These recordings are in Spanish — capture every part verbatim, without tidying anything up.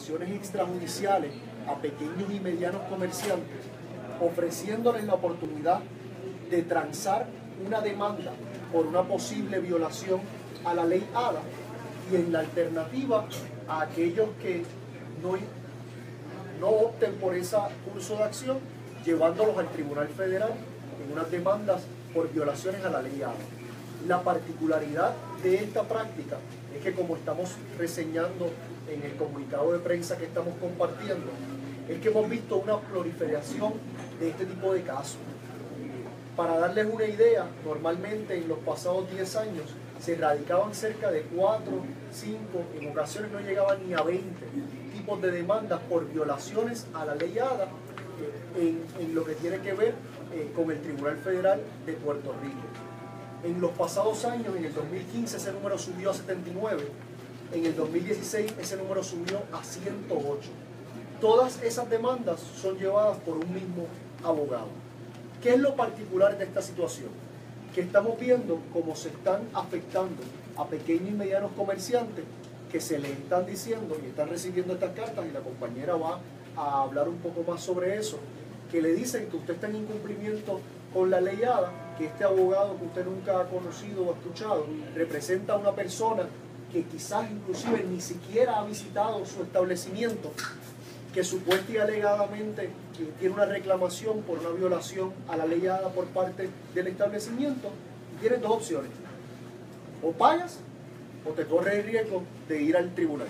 violaciones extrajudiciales a pequeños y medianos comerciantes, ofreciéndoles la oportunidad de transar una demanda por una posible violación a la ley ADA, y en la alternativa a aquellos que no, no opten por ese curso de acción, llevándolos al Tribunal Federal en unas demandas por violaciones a la ley ADA. La particularidad de esta práctica es que, como estamos reseñando en el comunicado de prensa que estamos compartiendo, es que hemos visto una proliferación de este tipo de casos. Para darles una idea, normalmente en los pasados diez años se radicaban cerca de cuatro, cinco, en ocasiones no llegaban ni a veinte tipos de demandas por violaciones a la ley ADA en, en lo que tiene que ver eh, con el Tribunal Federal de Puerto Rico. En los pasados años, en el dos mil quince ese número subió a setenta y nueve, en el dos mil dieciséis ese número subió a ciento ocho. Todas esas demandas son llevadas por un mismo abogado. ¿Qué es lo particular de esta situación? Que estamos viendo cómo se están afectando a pequeños y medianos comerciantes que se les están diciendo y están recibiendo estas cartas, y la compañera va a hablar un poco más sobre eso, que le dicen que usted está en incumplimiento con la ley ADA, que este abogado que usted nunca ha conocido o escuchado representa a una persona que quizás inclusive ni siquiera ha visitado su establecimiento, que supuesta y alegadamente tiene una reclamación por una violación a la ley ADA por parte del establecimiento, y tienes dos opciones: o pagas o te corres el riesgo de ir al tribunal.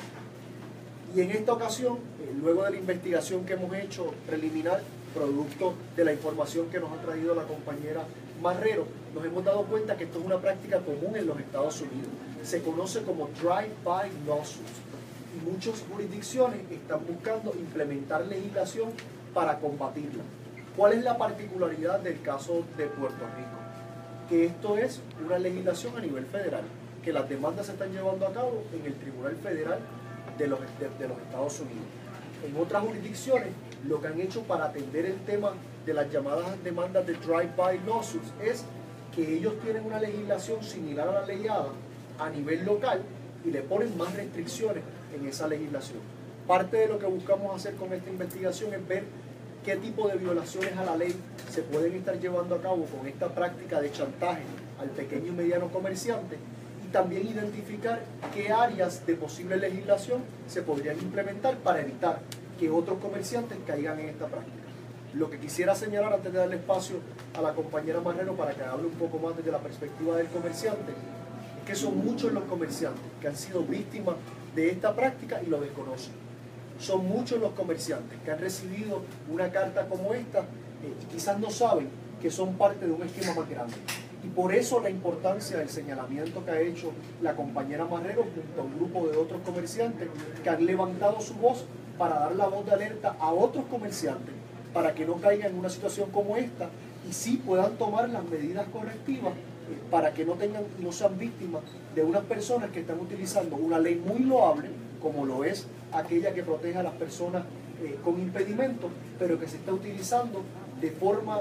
Y en esta ocasión, eh, luego de la investigación que hemos hecho preliminar, producto de la información que nos ha traído la compañera Marrero, nos hemos dado cuenta que esto es una práctica común en los Estados Unidos. Se conoce como drive-by lawsuits, y muchas jurisdicciones están buscando implementar legislación para combatirla. ¿Cuál es la particularidad del caso de Puerto Rico? Que esto es una legislación a nivel federal, que las demandas se están llevando a cabo en el Tribunal Federal de los, de, de los Estados Unidos. En otras jurisdicciones, lo que han hecho para atender el tema de las llamadas demandas de drive-by lawsuits es que ellos tienen una legislación similar a la ley ADA a nivel local y le ponen más restricciones en esa legislación. Parte de lo que buscamos hacer con esta investigación es ver qué tipo de violaciones a la ley se pueden estar llevando a cabo con esta práctica de chantaje al pequeño y mediano comerciante, y también identificar qué áreas de posible legislación se podrían implementar para evitar que otros comerciantes caigan en esta práctica. Lo que quisiera señalar antes de darle espacio a la compañera Marrero para que hable un poco más desde la perspectiva del comerciante, es que son muchos los comerciantes que han sido víctimas de esta práctica y lo desconocen. Son muchos los comerciantes que han recibido una carta como esta eh, y quizás no saben que son parte de un esquema más grande. Y por eso la importancia del señalamiento que ha hecho la compañera Marrero junto a un grupo de otros comerciantes que han levantado su voz para dar la voz de alerta a otros comerciantes para que no caigan en una situación como esta y sí puedan tomar las medidas correctivas eh, para que no tengan y no sean víctimas de unas personas que están utilizando una ley muy loable, como lo es aquella que protege a las personas eh, con impedimentos, pero que se está utilizando de forma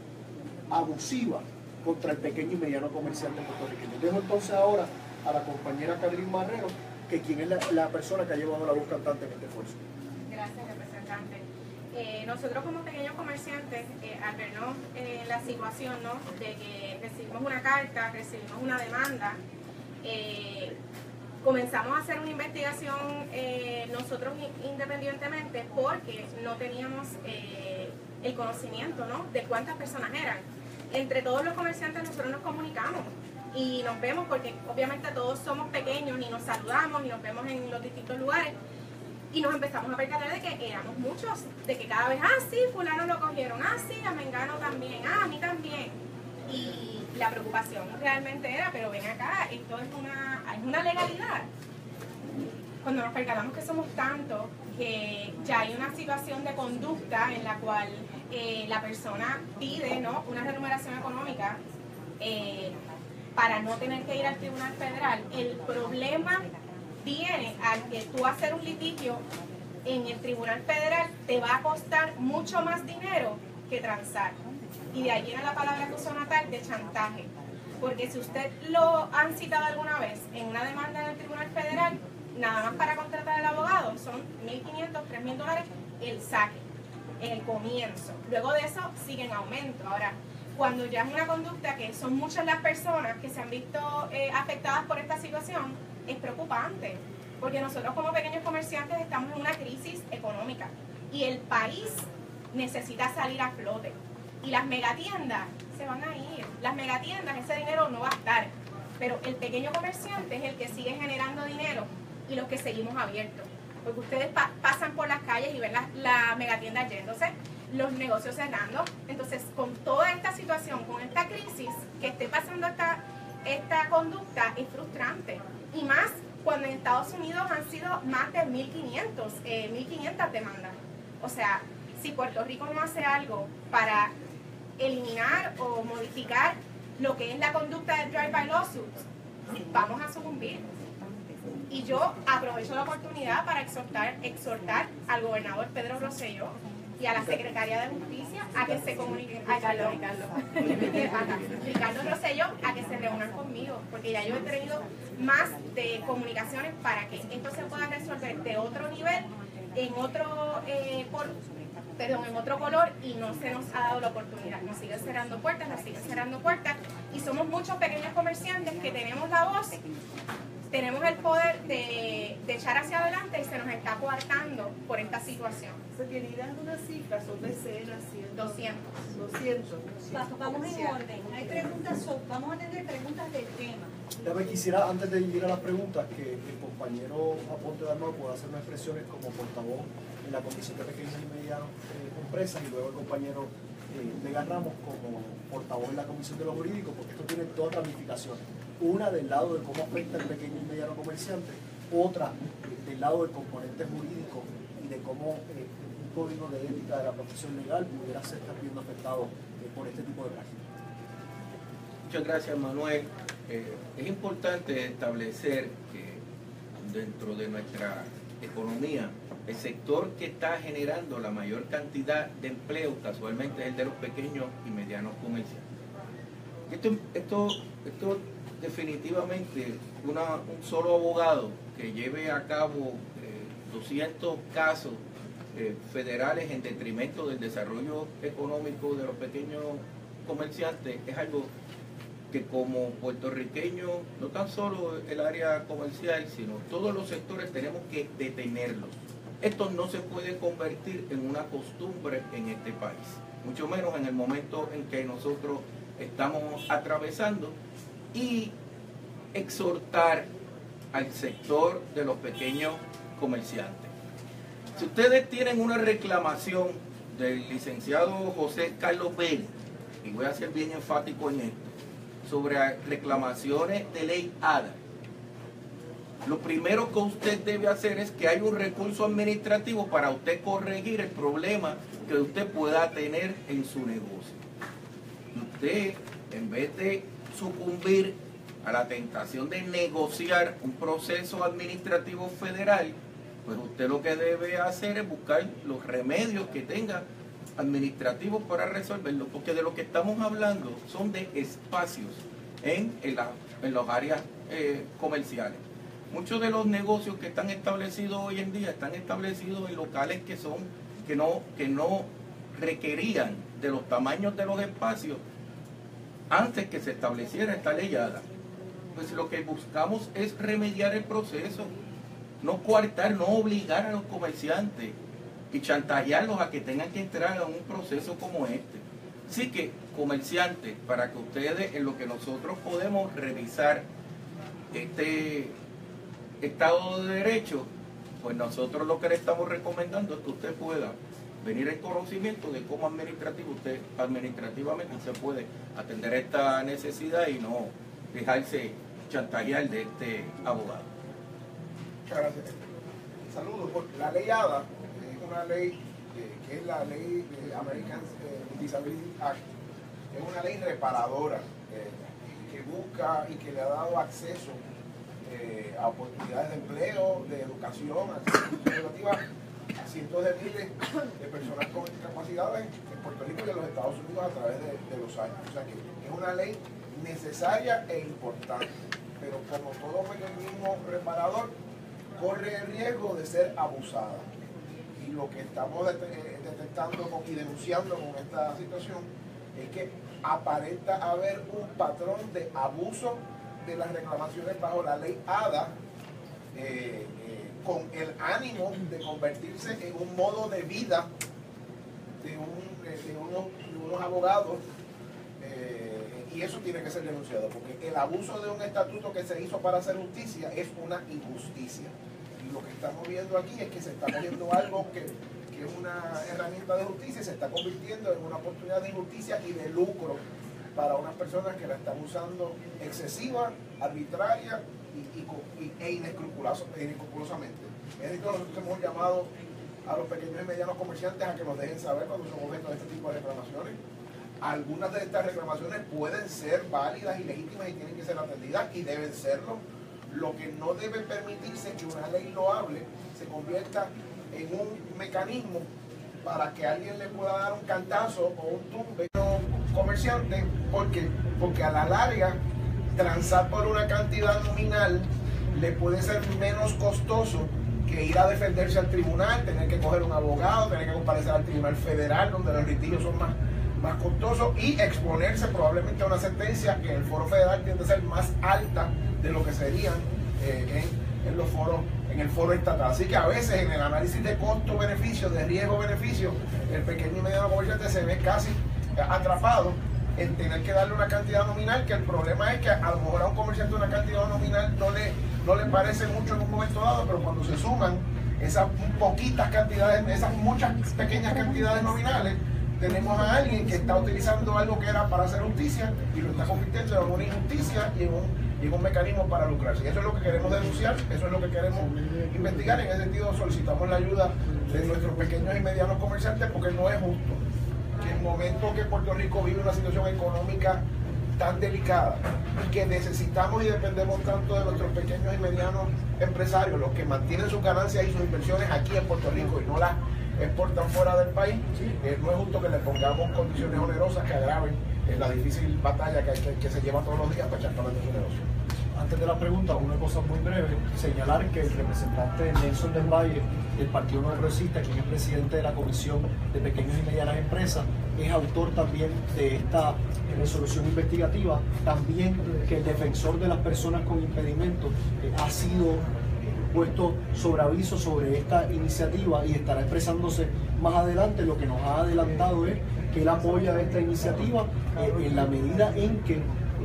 abusiva contra el pequeño y mediano comerciante puertorriqueño. Dejo entonces ahora a la compañera Carolyn Marrero, que quien es la, la persona que ha llevado la voz cantante en este esfuerzo. Gracias, representante. Eh, nosotros como pequeños comerciantes, eh, al vernos eh, la situación, ¿no?, de que recibimos una carta, recibimos una demanda, eh, comenzamos a hacer una investigación eh, nosotros independientemente porque no teníamos eh, el conocimiento, ¿no?, de cuántas personas eran. Entre todos los comerciantes nosotros nos comunicamos y nos vemos porque obviamente todos somos pequeños y nos saludamos y nos vemos en los distintos lugares. Y nos empezamos a percatar de que éramos muchos, de que cada vez, ah, sí, fulano lo cogieron, ah, sí, a Mengano también, ah, a mí también. Y la preocupación realmente era, pero ven acá, esto es una, es una legalidad. Cuando nos percatamos que somos tantos, que ya hay una situación de conducta en la cual eh, la persona pide, ¿no?, una remuneración económica eh, para no tener que ir al Tribunal Federal, el problema viene al que tú hacer un litigio en el Tribunal Federal te va a costar mucho más dinero que transar. Y de ahí viene la palabra que usó Natal, de chantaje. Porque si usted lo han citado alguna vez en una demanda en el Tribunal Federal, nada más para contratar al abogado son mil quinientos, tres mil dólares el saque, en el comienzo. Luego de eso sigue en aumento. Ahora, cuando ya es una conducta que son muchas las personas que se han visto eh, afectadas por esta situación, es preocupante, porque nosotros como pequeños comerciantes estamos en una crisis económica y el país necesita salir a flote. Y las megatiendas se van a ir. Las megatiendas, ese dinero no va a estar. Pero el pequeño comerciante es el que sigue generando dinero y los que seguimos abiertos. Porque ustedes pa pasan por las calles y ven las la megatiendas yéndose, los negocios cerrando. Entonces, con toda esta situación, con esta crisis que esté pasando esta, esta conducta, es frustrante. Y más cuando en Estados Unidos han sido más de mil quinientas demandas. O sea, si Puerto Rico no hace algo para eliminar o modificar lo que es la conducta del drive-by lawsuits, vamos a sucumbir. Y yo aprovecho la oportunidad para exhortar, exhortar al gobernador Pedro Rosselló y a la secretaria de Justicia a que se comuniquen, a Ricardo, Ricardo Rosselló, a que se reúnan conmigo, porque ya yo he tenido más de comunicaciones para que esto se pueda resolver de otro nivel, en otro eh, por, perdón, en otro color, y no se nos ha dado la oportunidad. Nos siguen cerrando puertas, nos siguen cerrando puertas, y somos muchos pequeños comerciantes que tenemos la voz, tenemos el poder de, de echar hacia adelante y se nos está coartando por esta situación. Se tiene idea de una cifra, son decenas, cientos. doscientos. doscientos. Vamos en orden. Hay preguntas, vamos a tener preguntas del tema. Ya me quisiera, antes de ir a las preguntas, que el compañero Aponte Dalmau pueda hacer unas expresiones como portavoz en la Comisión de Pequeñas y Medianas eh, Empresas, y luego el compañero eh, Vega Ramos como portavoz en la Comisión de lo Jurídico, porque esto tiene dos ramificaciones. Una del lado de cómo afecta al pequeño y mediano comerciante, otra eh, del lado del componente jurídico y de cómo eh, un código de ética de la profesión legal pudiera ser también afectado eh, por este tipo de prácticas. Muchas gracias, Manuel. Eh, es importante establecer que dentro de nuestra economía, el sector que está generando la mayor cantidad de empleo casualmente es el de los pequeños y medianos comerciantes. Esto, esto, esto definitivamente, una, un solo abogado que lleve a cabo eh, doscientos casos eh, federales en detrimento del desarrollo económico de los pequeños comerciantes es algo que como puertorriqueños, no tan solo el área comercial, sino todos los sectores tenemos que detenerlos. Esto no se puede convertir en una costumbre en este país, mucho menos en el momento en que nosotros estamos atravesando, y exhortar al sector de los pequeños comerciantes. Si ustedes tienen una reclamación del licenciado José Carlos Vélez, y voy a ser bien enfático en esto, sobre reclamaciones de ley ADA, lo primero que usted debe hacer es que hay un recurso administrativo para usted corregir el problema que usted pueda tener en su negocio. Usted, en vez de sucumbir a la tentación de negociar un proceso administrativo federal, pues usted lo que debe hacer es buscar los remedios que tenga administrativos para resolverlo, porque de lo que estamos hablando son de espacios en, en, la, en las áreas eh, comerciales. Muchos de los negocios que están establecidos hoy en día están establecidos en locales que son que no, que no requerían de los tamaños de los espacios antes que se estableciera esta ley ADA. Pues lo que buscamos es remediar el proceso, no coartar, no obligar a los comerciantes y chantajearlos a que tengan que entrar a un proceso como este. Así que, comerciantes, para que ustedes, en lo que nosotros podemos revisar este Estado de Derecho, pues nosotros lo que le estamos recomendando es que usted pueda venir en conocimiento de cómo administrativo usted administrativamente se puede atender esta necesidad y no dejarse chantajear de este abogado. Muchas gracias. Saludos. La ley ADA es una ley eh, que es la ley de American Disability Act. Es una ley reparadora eh, que busca y que le ha dado acceso eh, a oportunidades de empleo, de educación, a educativa a cientos de miles de personas con discapacidades en Puerto Rico y en los Estados Unidos a través de, de los años. O sea que es una ley necesaria e importante, pero como todo mecanismo reparador corre el riesgo de ser abusada. Y lo que estamos detectando y denunciando con esta situación es que aparenta haber un patrón de abuso de las reclamaciones bajo la ley ADA, eh, eh, con el ánimo de convertirse en un modo de vida de, un, de, unos, de unos abogados, eh, y eso tiene que ser denunciado, porque el abuso de un estatuto que se hizo para hacer justicia es una injusticia. Y lo que estamos viendo aquí es que se está cogiendo algo que, que es una herramienta de justicia y se está convirtiendo en una oportunidad de injusticia y de lucro para unas personas que la están usando excesiva, arbitraria y, y, e inescrupulosamente. Es decir, nosotros hemos llamado a los pequeños y medianos comerciantes a que nos dejen saber cuando son objeto de este tipo de reclamaciones. Algunas de estas reclamaciones pueden ser válidas y legítimas y tienen que ser atendidas y deben serlo. Lo que no debe permitirse es que una ley loable se convierta en un mecanismo para que alguien le pueda dar un cantazo o un tumbe a un comerciante, porque, porque a la larga transar por una cantidad nominal le puede ser menos costoso que ir a defenderse al tribunal, tener que coger un abogado, tener que comparecer al tribunal federal, donde los litigios son más, más costosos, y exponerse probablemente a una sentencia que en el foro federal tiende a ser más alta de lo que serían eh, en, en los foros, en el foro estatal. Así que a veces en el análisis de costo-beneficio, de riesgo-beneficio, el pequeño y mediano comerciante se ve casi atrapado en tener que darle una cantidad nominal, que el problema es que a lo mejor a un comerciante una cantidad nominal no le, no le parece mucho en un momento dado, pero cuando se suman esas poquitas cantidades, esas muchas pequeñas cantidades nominales, tenemos a alguien que está utilizando algo que era para hacer justicia y lo está convirtiendo en una injusticia y en un, y en un mecanismo para lucrarse. Y eso es lo que queremos denunciar, eso es lo que queremos investigar. En ese sentido solicitamos la ayuda de nuestros pequeños y medianos comerciantes, porque no es justo que en el momento que Puerto Rico vive una situación económica tan delicada y que necesitamos y dependemos tanto de nuestros pequeños y medianos empresarios, los que mantienen sus ganancias y sus inversiones aquí en Puerto Rico y no las exportan fuera del país, eh, no es justo que le pongamos condiciones onerosas que agraven eh, la difícil batalla que, que, que se lleva todos los días para echar para adelante su negocio. Antes de la pregunta, una cosa muy breve, señalar que el representante Nelson del Valle del Partido Nuevo Progresista, quien es presidente de la Comisión de Pequeñas y Medianas Empresas, es autor también de esta resolución investigativa, también que el defensor de las personas con impedimentos eh, ha sido puesto sobre aviso sobre esta iniciativa y estará expresándose más adelante. Lo que nos ha adelantado es que él apoya esta iniciativa eh, en la medida en que eh,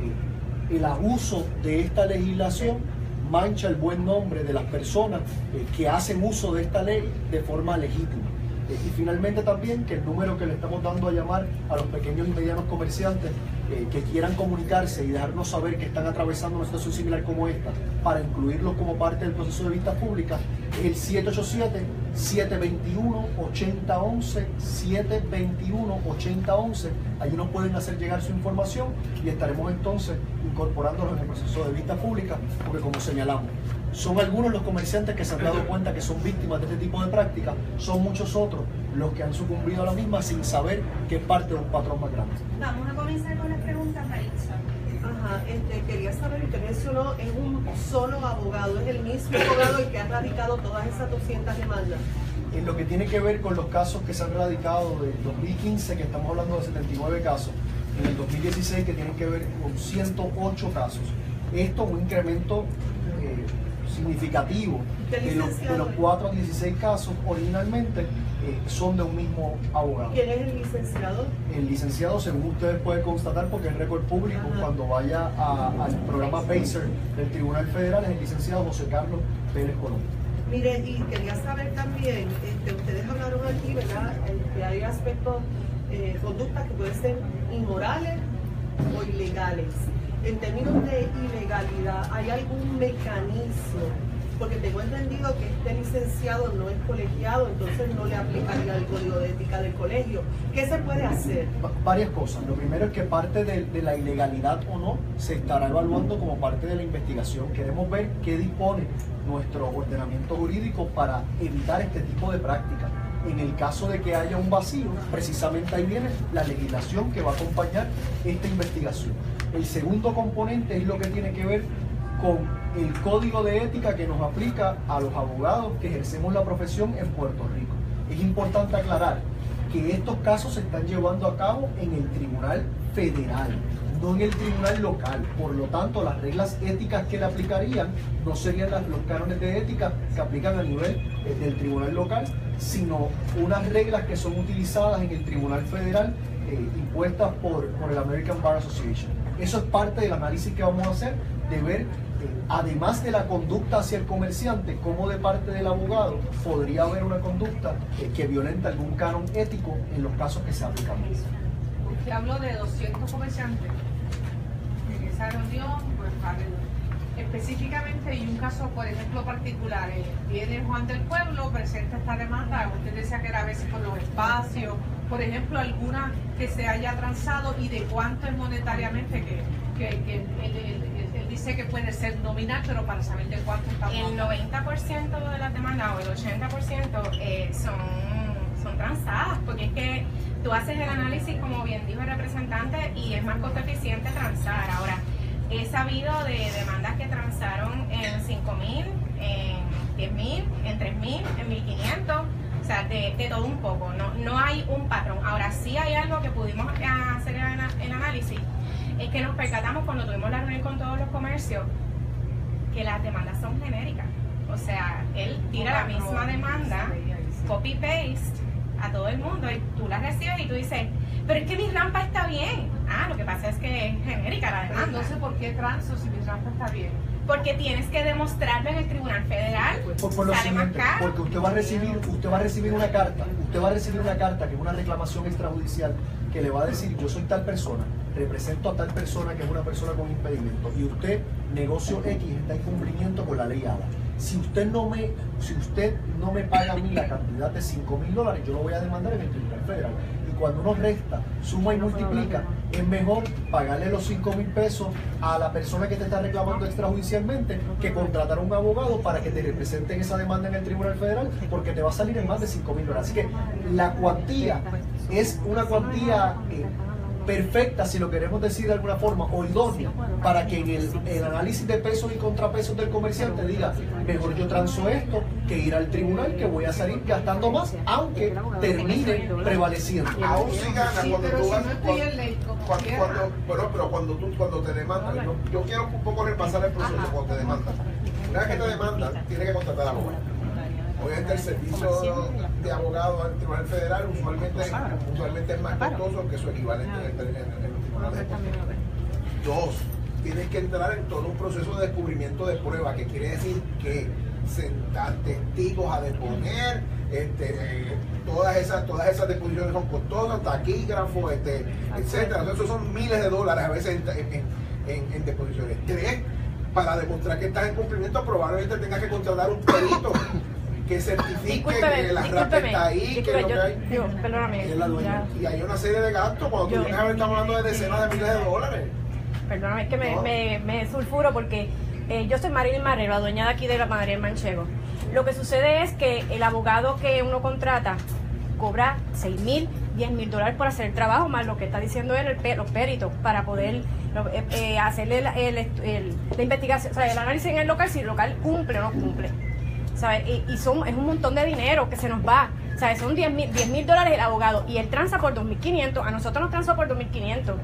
el abuso de esta legislación mancha el buen nombre de las personas eh, que hacen uso de esta ley de forma legítima. Eh, y finalmente también que el número que le estamos dando a llamar a los pequeños y medianos comerciantes eh, que quieran comunicarse y dejarnos saber que están atravesando una situación similar como esta, para incluirlos como parte del proceso de vistas públicas, es el siete ocho siete, siete dos uno, ocho cero uno uno, siete dos uno, ocho cero uno uno. Allí nos pueden hacer llegar su información y estaremos entonces incorporándolos en el proceso de vistas públicas, porque como señalamos, son algunos los comerciantes que se han dado cuenta que son víctimas de este tipo de prácticas, son muchos otros los que han sucumbido a la misma sin saber que es parte de un patrón más grande. Vamos a comenzar con las preguntas, Maritza. Ajá, este, quería saber, usted mencionó, es un solo abogado, es el mismo abogado el que ha radicado todas esas doscientas demandas. En lo que tiene que ver con los casos que se han radicado del dos mil quince, que estamos hablando de setenta y nueve casos, en el dos mil dieciséis que tienen que ver con ciento ocho casos. Esto es un incremento eh, significativo de los, de los cuatro a dieciséis casos originalmente eh, son de un mismo abogado. ¿Quién es el licenciado? El licenciado, según ustedes pueden constatar, porque es récord público, Ajá. cuando vaya a, al programa PACER del Tribunal Federal, es el licenciado José Carlos Pérez Colón. Mire, y quería saber también, este, ustedes hablaron aquí, ¿verdad?, que hay aspectos, eh, conductas que pueden ser inmorales o ilegales. En términos de ilegalidad, ¿hay algún mecanismo? Porque tengo entendido que este licenciado no es colegiado, entonces no le aplicaría el código de ética del colegio. ¿Qué se puede hacer? Varias cosas. Lo primero es que parte de, de la ilegalidad o no se estará evaluando como parte de la investigación. Queremos ver qué dispone nuestro ordenamiento jurídico para evitar este tipo de prácticas. En el caso de que haya un vacío, precisamente ahí viene la legislación que va a acompañar esta investigación. El segundo componente es lo que tiene que ver con el código de ética que nos aplica a los abogados que ejercemos la profesión en Puerto Rico. Es importante aclarar que estos casos se están llevando a cabo en el Tribunal Federal, no en el Tribunal Local. Por lo tanto, las reglas éticas que le aplicarían no serían las, los cánones de ética que aplican a nivel eh, del Tribunal Local, sino unas reglas que son utilizadas en el Tribunal Federal, eh, impuestas por, por el American Bar Association. Eso es parte del análisis que vamos a hacer, de ver, eh, además de la conducta hacia el comerciante, cómo de parte del abogado podría haber una conducta eh, que violenta algún canon ético en los casos que se aplican. Usted habló de doscientos comerciantes en esa reunión, pues específicamente, y un caso, por ejemplo, particular, eh, viene Juan del Pueblo, presenta esta demanda, usted decía que era a veces con los espacios, por ejemplo, alguna que se haya transado y de cuánto es monetariamente, que, que, que él, él, él, él dice que puede ser nominal, pero para saber de cuánto estamos El noventa por ciento de las demandas o el ochenta por ciento eh, son, son transadas, porque es que tú haces el análisis, como bien dijo el representante, y es más costo eficiente transar. Ahora, he sabido de demandas que transaron en cinco mil, en diez mil, en tres mil, en mil quinientos, o sea, de, de todo un poco. No, no hay un patrón. Ahora, sí hay algo que pudimos hacer el, el análisis, es que nos percatamos cuando tuvimos la reunión con todos los comercios, que las demandas son genéricas. O sea, él tira la misma demanda, copy-paste, a todo el mundo, y tú la recibes y tú dices, pero es que mi rampa está bien. Ah, lo que pasa es que es genérica la demanda. Entonces, ¿por qué transo si mi rampa está bien? Porque tienes que demostrarlo en el Tribunal Federal. Por, por lo sale siguiente, más caro. porque usted va a recibir, usted va a recibir una carta, usted va a recibir una carta que es una reclamación extrajudicial que le va a decir, yo soy tal persona, represento a tal persona que es una persona con impedimento, y usted, negocio X, está en cumplimiento con la ley A D A. Si usted no me, si usted no me paga a mí la cantidad de cinco mil dólares, yo lo voy a demandar en el Tribunal Federal. Y cuando uno resta, suma y multiplica, es mejor pagarle los cinco mil pesos a la persona que te está reclamando extrajudicialmente que contratar a un abogado para que te represente en esa demanda en el Tribunal Federal, porque te va a salir en más de cinco mil dólares. Así que la cuantía es una cuantía eh, perfecta, si lo queremos decir de alguna forma, o idónea, para que en el, el análisis de pesos y contrapesos del comerciante diga, mejor yo transo esto que ir al tribunal, que voy a salir gastando más, aunque termine prevaleciendo. Aún si gana Sí, cuando pero tú si vas, no estoy en ley, como cuando, quiera. cuando, pero, pero cuando tú cuando te demandan, yo, yo quiero un poco repasar el proceso cuando te demandan. Una vez que te demandan, tienes que contratar abogado. Obviamente el servicio de abogado al Tribunal Federal usualmente, usualmente es más costoso que su equivalente en, el, en, en los tribunales de Puerto Rico. Dos, tienes que entrar en todo un proceso de descubrimiento de prueba, que quiere decir que sentar testigos a deponer, este, eh, todas esas todas esas deposiciones son costosas, taquígrafos, este, etcétera. Entonces, esos son miles de dólares a veces en, en, en, en deposiciones. Tres, para demostrar que estás en cumplimiento, probablemente tengas que contratar un perito que certifique Discúlpeme, que la rampa está ahí, que discúlpeme, lo que yo- hay. yo- perdóname, es la dueña. ya. Y hay una serie de gastos cuando tú Yo- vienes a ver, estamos hablando de decenas de miles de dólares. Perdóname, es que me, No. me, me sulfuro porque eh, yo soy Marilyn Marrero, la dueña de aquí de la panadería El Manchego. Lo que sucede es que el abogado que uno contrata cobra seis mil, diez mil dólares por hacer el trabajo, más lo que está diciendo él, el pe- los peritos, para poder lo- eh, eh, hacerle el, el, el- la investigación, o sea, el análisis en el local, si el local cumple o no cumple. ¿Sabes? Y, y son, es un montón de dinero que se nos va. ¿Sabes? Son diez mil dólares el abogado y él transa por dos mil quinientos. A nosotros nos transó por dos mil quinientos.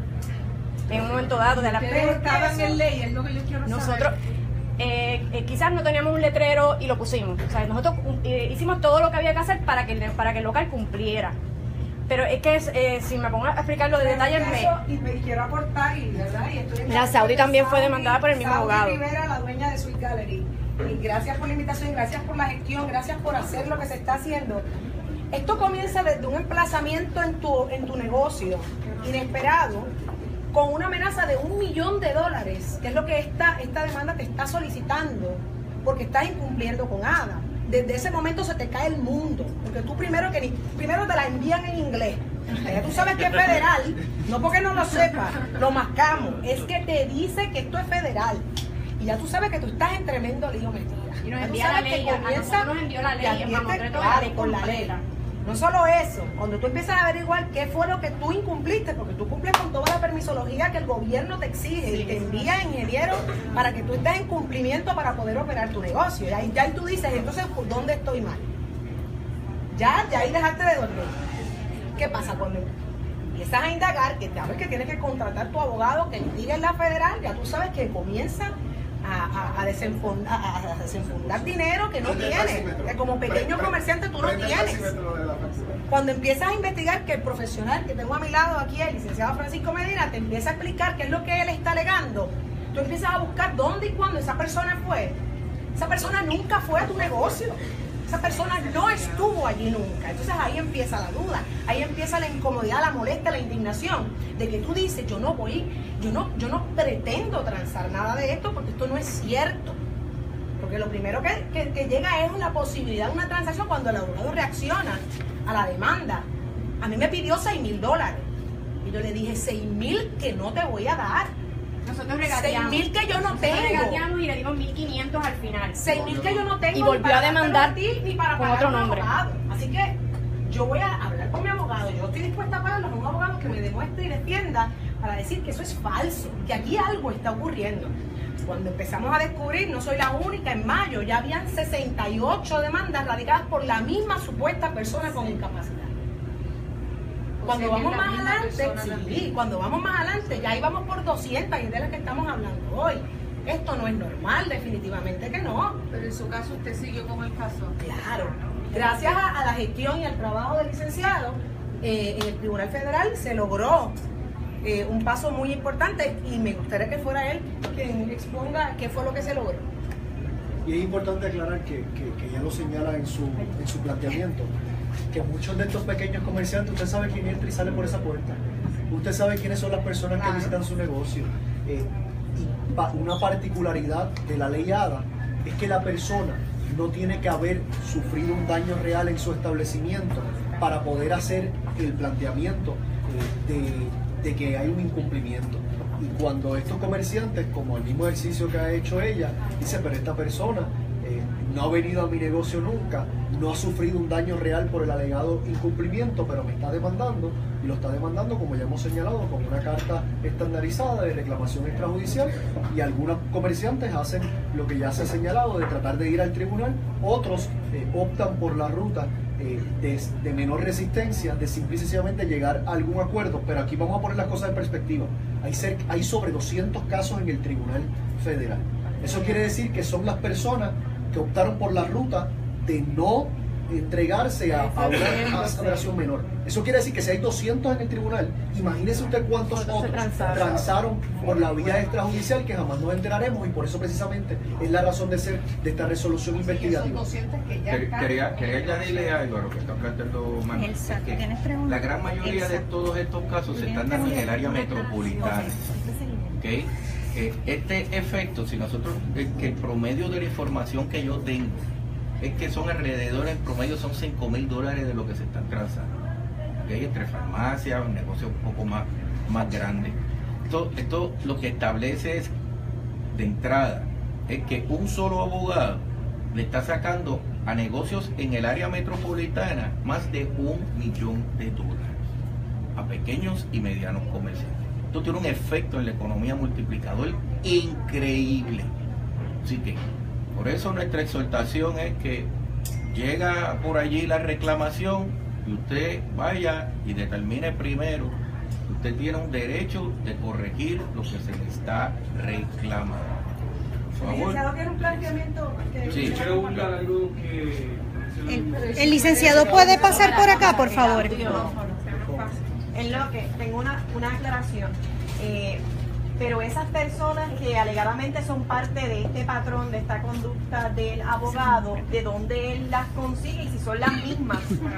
En un momento dado de la Ustedes estaban en ley, es lo que yo quiero nosotros saber. eh, eh, quizás no teníamos un letrero y lo pusimos. O sea, nosotros eh, hicimos todo lo que había que hacer para que el, para que el local cumpliera. Pero es que eh, si me pongo a explicarlo de detalles, me... Eso, y me quiero aportar, y, ¿verdad? Y estoy en La Saudi también fue demandada por el mismo Saudi abogado. Rivera, la dueña de Sweet Gallery. Y gracias por la invitación, gracias por la gestión, gracias por hacer lo que se está haciendo. Esto comienza desde un emplazamiento en tu, en tu negocio inesperado, con una amenaza de un millón de dólares, que es lo que esta, esta demanda te está solicitando, porque estás incumpliendo con A D A. Desde ese momento se te cae el mundo, porque tú primero que ni, primero te la envían en inglés. Ya tú sabes que es federal, no porque no lo sepas, lo mascamos, es que te dice que esto es federal. Y ya tú sabes que tú estás en tremendo lío metida. Y nos Ya tú envía la sabes que ley, a comienza- nosotros nos envió la ley, y en advierte, mamotreto de claro, ley con la ley. completa. No solo eso, cuando tú empiezas a averiguar qué fue lo que tú incumpliste, porque tú cumples con toda la permisología que el gobierno te exige sí. y te envía ingenieros para que tú estés en cumplimiento para poder operar tu negocio. Y ahí ya tú dices, entonces, ¿por dónde estoy mal? Ya, ya ahí dejaste de dormir. ¿Qué pasa cuando empiezas a indagar, que sabes que tienes que contratar tu abogado que litigue en la federal? Ya tú sabes que comienza a, a, a, desenfundar, a, a desenfundar dinero que no tienes, que como pequeño comerciante tú no tienes. Cuando empiezas a investigar, que el profesional que tengo a mi lado aquí, el licenciado Francisco Medina, te empieza a explicar qué es lo que él está alegando, tú empiezas a buscar dónde y cuándo esa persona fue. Esa persona nunca fue a tu negocio. Esa persona no estuvo allí nunca. Entonces ahí empieza la duda, ahí empieza la incomodidad, la molestia, la indignación de que tú dices, yo no voy, yo no, yo no pretendo transar nada de esto porque esto no es cierto. Porque lo primero que, que, que llega es la posibilidad de una transacción cuando el abogado reacciona a la demanda. A mí me pidió seis mil dólares y yo le dije, seis mil que no te voy a dar. Nosotros regateamos. seis mil que yo no tengo. Nosotros regateamos y le dimos mil quinientos al final. seis mil que yo no tengo. Y volvió a demandar a ti, ni para con pagar otro un nombre. abogado. Así que yo voy a hablar con mi abogado. Yo estoy dispuesta a pagarlo con un abogado que me demuestre y defienda para decir que eso es falso, que aquí algo está ocurriendo. Cuando empezamos a descubrir, no soy la única, en mayo ya habían sesenta y ocho demandas radicadas por la misma supuesta persona con incapacidad. Cuando vamos más adelante, sí, cuando vamos más adelante, ya íbamos por doscientas y es de las que estamos hablando hoy. Esto no es normal, definitivamente que no. Pero en su caso usted siguió con el caso. Claro. Gracias a, a la gestión y al trabajo del licenciado, eh, en el Tribunal Federal se logró eh, un paso muy importante y me gustaría que fuera él quien exponga qué fue lo que se logró. Y es importante aclarar que, que, que ya lo señala en su, en su planteamiento, que muchos de estos pequeños comerciantes, usted sabe quién entra y sale por esa puerta. Usted sabe quiénes son las personas que visitan su negocio. Eh, y pa una particularidad de la ley ADA es que la persona no tiene que haber sufrido un daño real en su establecimiento para poder hacer el planteamiento eh, de, de que hay un incumplimiento. Y cuando estos comerciantes, como el mismo ejercicio que ha hecho ella, dice, pero esta persona eh, no ha venido a mi negocio nunca, no ha sufrido un daño real por el alegado incumplimiento, pero me está demandando, y lo está demandando, como ya hemos señalado, con una carta estandarizada de reclamación extrajudicial, y algunos comerciantes hacen lo que ya se ha señalado, de tratar de ir al tribunal, otros eh, optan por la ruta eh, de, de menor resistencia, de simple y sencillamente llegar a algún acuerdo, pero aquí vamos a poner las cosas en perspectiva. Hay, cerca, hay sobre doscientos casos en el Tribunal Federal. Eso quiere decir que son las personas que optaron por la ruta de no entregarse a, a una aceleración menor. Eso quiere decir que si hay doscientos en el tribunal, imagínese usted cuántos otros transaron por la vía extrajudicial que jamás nos enteraremos, y por eso precisamente es la razón de ser de esta resolución investigativa. Quería, quería añadirle algo a lo que está planteando Manuel. Es la gran mayoría de todos estos casos se están dando en el área metropolitana. ¿Okay? Eh, este efecto, si nosotros, eh, que el promedio de la información que yo tengo es que son alrededor, en promedio son cinco mil dólares de lo que se están transando, ¿okay? Entre farmacias, un negocio un poco más, más grande. Esto, esto lo que establece es, de entrada, es que un solo abogado le está sacando a negocios en el área metropolitana más de un millón de dólares a pequeños y medianos comerciantes. Esto tiene un efecto en la economía multiplicador increíble. Así que por eso nuestra exhortación es que llega por allí la reclamación y usted vaya y determine primero que usted tiene un derecho de corregir lo que se le está reclamando. Por favor. Licenciado, ¿tiene un planteamiento? Que Sí. Quiero buscar algo que... El, el licenciado puede pasar por acá, por favor. En lo que tengo una, una aclaración, eh, pero esas personas que alegadamente son parte de este patrón, de esta conducta del abogado, ¿de dónde él las consigue y si son las mismas?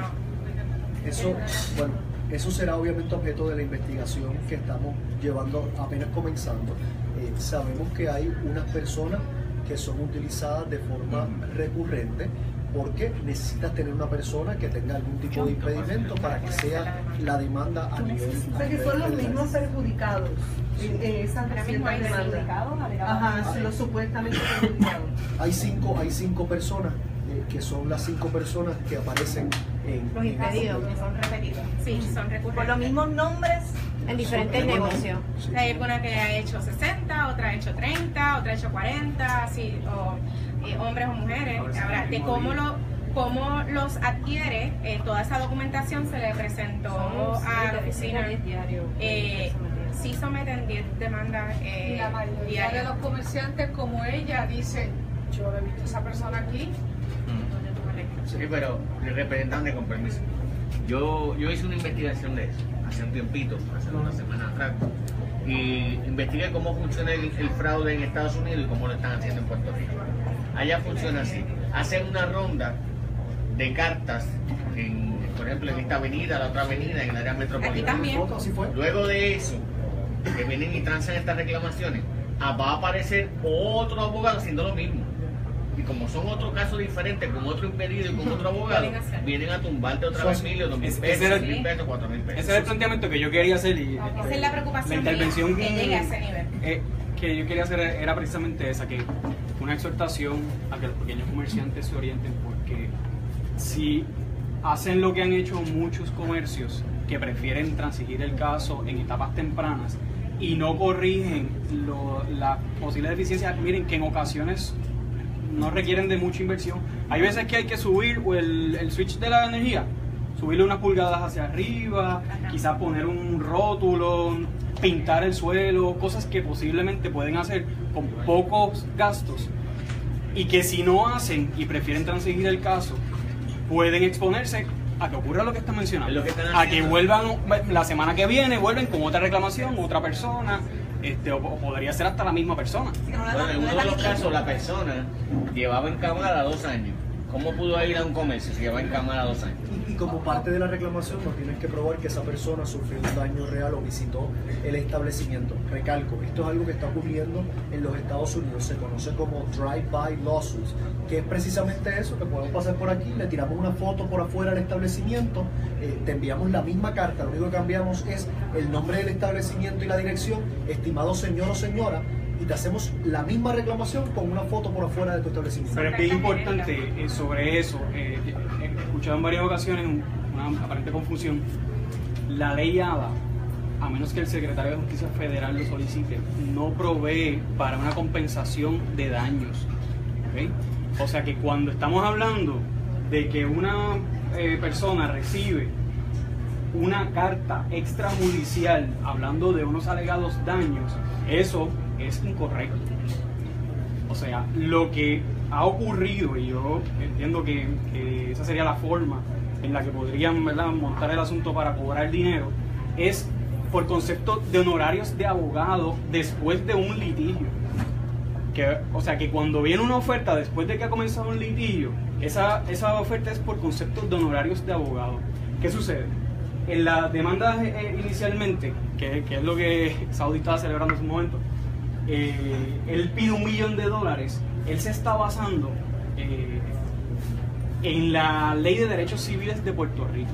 Eso, bueno, eso será obviamente objeto de la investigación que estamos llevando, apenas comenzando. Eh, sabemos que hay unas personas que son utilizadas de forma recurrente, porque necesitas tener una persona que tenga algún tipo de impedimento para que sea la demanda a nivel. O sea, que son los mismos perjudicados en, en esas ciertas demandas. Ajá, sí, los supuestamente perjudicados. Hay cinco, hay cinco personas, eh, que son las cinco personas que aparecen en Los impedidos, en que son repetidos. Sí, son recurrentes. Por los mismos nombres en diferentes Son- negocios. Sí. Hay alguna que ha hecho sesenta, otra ha hecho treinta, otra ha hecho cuarenta, así, o eh, hombres o mujeres. Ahora, de cómo lo cómo los adquiere, eh, toda esa documentación se le presentó a la oficina. Eh, sí someten diez demandas eh, Y la mayoría de diarias. los comerciantes, como ella, dicen, yo he visto a esa persona aquí. Sí, pero el representante, con permiso. Yo, yo hice una investigación de eso hace un tiempito, hace una semana atrás, y investigué cómo funciona el, el fraude en Estados Unidos y cómo lo están haciendo en Puerto Rico. Allá funciona así: hacen una ronda de cartas, en, por ejemplo, en esta avenida, la otra avenida, en el área metropolitana. también. Así fue. Luego de eso, que vienen y transan estas reclamaciones, ah, va a aparecer otro abogado haciendo lo mismo. Y como son otros casos diferentes, con otro impedido y con otro abogado, Vienen a hacer. vienen a tumbarte otra vez mil, dos mil Ese- pesos, ese era- tres mil pesos, cuatro mil pesos. Ese es el planteamiento que yo quería hacer y Esa este, es la preocupación la intervención mía, que llegue a ese nivel. eh, que yo quería hacer era precisamente esa, que una exhortación a que los pequeños comerciantes se orienten, porque si hacen lo que han hecho muchos comercios que prefieren transigir el caso en etapas tempranas y no corrigen lo, las posibles deficiencias, miren que en ocasiones no requieren de mucha inversión. Hay veces que hay que subir el, el switch de la energía, subirle unas pulgadas hacia arriba, quizás poner un rótulo, pintar el suelo, cosas que posiblemente pueden hacer con pocos gastos y que si no hacen y prefieren transigir el caso, pueden exponerse a que ocurra lo que están mencionando, Es lo que están a que haciendo. vuelvan la semana que viene, vuelven con otra reclamación, otra persona, este, o, o podría ser hasta la misma persona. Bueno, en uno de los casos, la persona llevaba en cámara dos años. ¿Cómo pudo ir a un comercio si llevaba en cámara dos años? Y, y como parte de la reclamación no tienes que probar que esa persona sufrió un daño real o visitó el establecimiento. Recalco, esto es algo que está ocurriendo en los Estados Unidos, se conoce como drive-by lawsuits, que es precisamente eso, que podemos pasar por aquí, le tiramos una foto por afuera del establecimiento, eh, te enviamos la misma carta, lo único que cambiamos es el nombre del establecimiento y la dirección, estimado señor o señora, y te hacemos la misma reclamación con una foto por afuera de tu establecimiento. Pero es bien importante eh, sobre eso, eh, he escuchado en varias ocasiones un- una aparente confusión. La ley ADA, a menos que el secretario de Justicia Federal lo solicite, no provee para una compensación de daños. ¿Ok? O sea que cuando estamos hablando de que una eh, persona recibe una carta extrajudicial hablando de unos alegados daños, eso es incorrecto. O sea, lo que ha ocurrido, y yo entiendo que, que esa sería la forma en la que podrían, ¿verdad?, montar el asunto para cobrar dinero, es por concepto de honorarios de abogado después de un litigio. Que, o sea, que cuando viene una oferta después de que ha comenzado un litigio, esa, esa oferta es por concepto de honorarios de abogado. ¿Qué sucede? En la demanda eh, inicialmente, que, que es lo que Saudi estaba celebrando en su momento, eh, él pide un millón de dólares. Él se está basando eh, en la Ley de Derechos Civiles de Puerto Rico.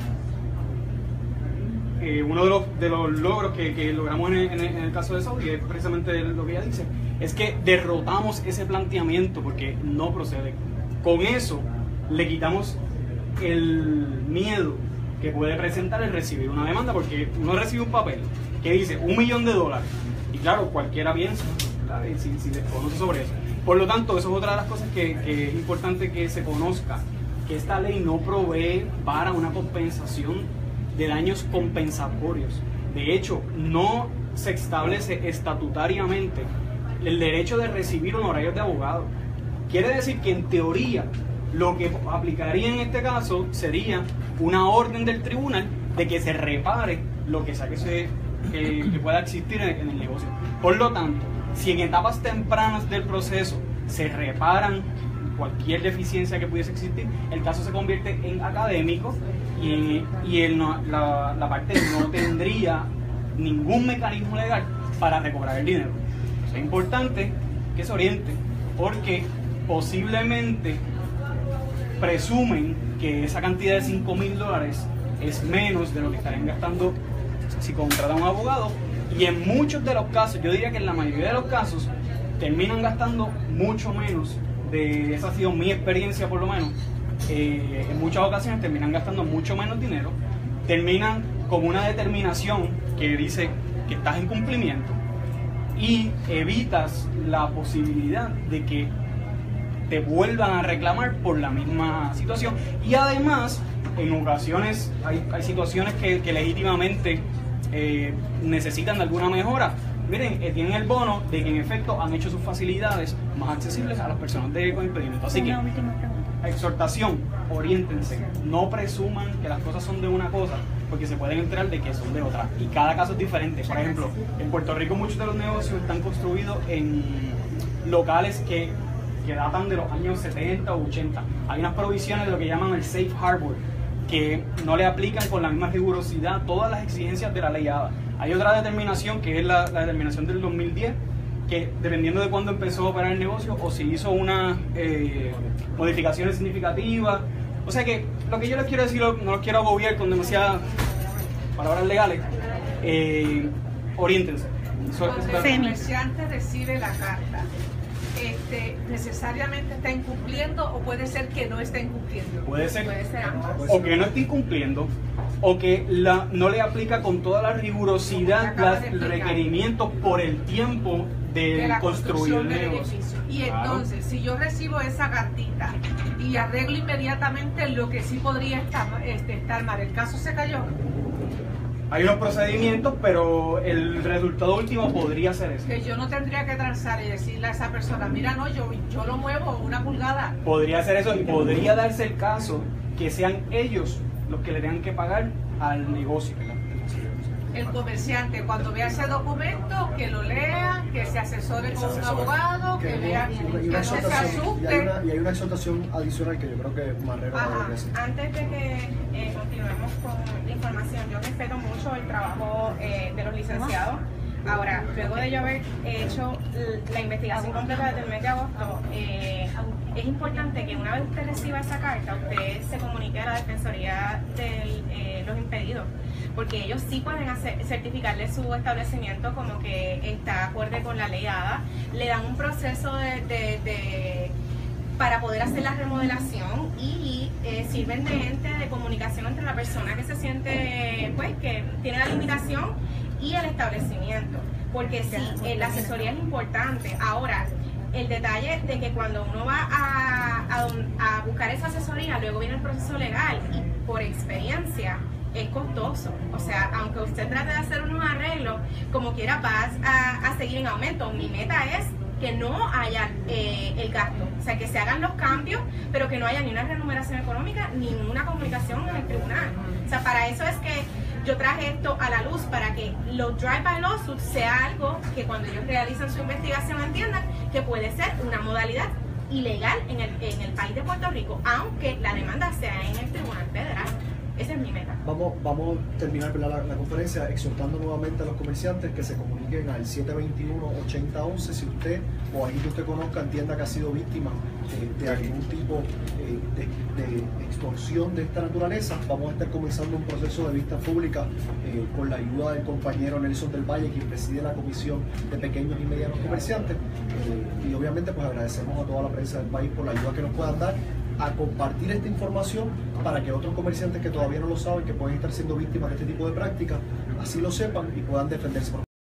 Eh, uno de los, de los logros que, que logramos en el, en el- en el caso de Saudi, es precisamente lo que ella dice, es que derrotamos ese planteamiento porque no procede. Con eso le quitamos el miedo que puede presentar el recibir una demanda, porque uno recibe un papel que dice un millón de dólares y claro, cualquiera piensa, ¿verdad?, si, si desconoce sobre eso. Por lo tanto, eso es otra de las cosas que, que es importante que se conozca, que esta ley no provee para una compensación de daños compensatorios. De hecho, no se establece estatutariamente el derecho de recibir honorarios de abogado. Quiere decir que en teoría lo que aplicaría en este caso sería una orden del tribunal de que se repare lo que sea que, se, que, que pueda existir en, en el negocio. Por lo tanto, si en etapas tempranas del proceso se reparan cualquier deficiencia que pudiese existir, el caso se convierte en académico y, y el no- la, la parte no tendría ningún mecanismo legal para recobrar el dinero. Es importante que se oriente porque posiblemente presumen que esa cantidad de cinco mil dólares es menos de lo que estarían gastando si contratan a un abogado, y en muchos de los casos, yo diría que en la mayoría de los casos, terminan gastando mucho menos de esa ha sido mi experiencia por lo menos, eh, en muchas ocasiones terminan gastando mucho menos dinero, terminan con una determinación que dice que estás en cumplimiento y evitas la posibilidad de que te vuelvan a reclamar por la misma situación. Y además, en ocasiones hay, hay situaciones que, que legítimamente eh, necesitan de alguna mejora. Miren, eh, tienen el bono de que en efecto han hecho sus facilidades más accesibles a las personas de, con impedimento. Así que, exhortación, oriéntense, no presuman que las cosas son de una cosa, porque se pueden enterar de que son de otra. Y cada caso es diferente. Por ejemplo, en Puerto Rico muchos de los negocios están construidos en locales que, que datan de los años setenta o ochenta. Hay unas provisiones de lo que llaman el Safe Harbor, que no le aplican con la misma rigurosidad todas las exigencias de la ley ADA. Hay otra determinación que es la, la determinación del dos mil diez, que dependiendo de cuándo empezó a operar el negocio o si hizo unas eh, modificaciones significativas. O sea que lo que yo les quiero decir, no los quiero agobiar con demasiadas palabras legales, eh, oriéntense. Cuando el comerciante recibe la carta, este, ¿necesariamente está incumpliendo o puede ser que no esté incumpliendo? Puede ser, Puede ser ambos. o que no esté incumpliendo, o que la, no le aplica con toda la rigurosidad los requerimientos por el tiempo de, de la construir el del negocio. edificio. Y Claro. entonces, si yo recibo esa cartita y arreglo inmediatamente lo que sí podría estar, este, estar mal, ¿el caso se cayó? Hay unos procedimientos, pero el resultado último podría ser ese. Que yo no tendría que transar y decirle a esa persona, mira, no, yo, yo lo muevo una pulgada. Podría ser eso y podría darse el caso que sean ellos los que le tengan que pagar al negocio. El comerciante, cuando vea ese documento, que lo lea, que se asesore con un abogado, que vea, y que una no se exhortación, y hay asuste. una, y hay una exhortación adicional que yo creo que Marrero va Ajá. a decir. Antes de que eh, continuemos con la información, yo respeto mucho el trabajo eh, de los licenciados. Ahora, luego de yo haber hecho la investigación completa desde el mes de agosto, eh, es importante que una vez usted reciba esa carta, usted se comunique a la Defensoría de eh, los Impedidos, porque ellos sí pueden hacer, certificarle su establecimiento como que está acorde con la ley ADA, le dan un proceso de, de, de para poder hacer la remodelación y eh, sirven de ente de comunicación entre la persona que se siente, pues, que tiene la limitación y el establecimiento, porque sí, eh, la asesoría es importante. Ahora, el detalle de que cuando uno va a, a, a buscar esa asesoría, luego viene el proceso legal y por experiencia es costoso. O sea, aunque usted trate de hacer unos arreglos, como quiera vas a, a seguir en aumento. Mi meta es que no haya eh, el gasto, o sea, que se hagan los cambios, pero que no haya ni una remuneración económica ni una comunicación en el tribunal. O sea, para eso es que yo traje esto a la luz, para que los drive-by lawsuits sea algo que cuando ellos realicen su investigación entiendan que puede ser una modalidad ilegal en el, en el país de Puerto Rico, aunque la demanda sea en el tribunal federal. Esa es mi meta. Vamos, vamos a terminar la, la conferencia exhortando nuevamente a los comerciantes que se comuniquen al siete dos uno, ocho cero uno uno si usted o alguien que usted conozca entienda que ha sido víctima eh, de algún tipo eh, de, de extorsión de esta naturaleza. Vamos a estar comenzando un proceso de vista pública eh, con la ayuda del compañero Nelson del Valle, quien preside la Comisión de Pequeños y Medianos Comerciantes. Eh, y obviamente pues agradecemos a toda la prensa del país por la ayuda que nos puedan dar a compartir esta información para que otros comerciantes que todavía no lo saben, que pueden estar siendo víctimas de este tipo de prácticas, así lo sepan y puedan defenderse.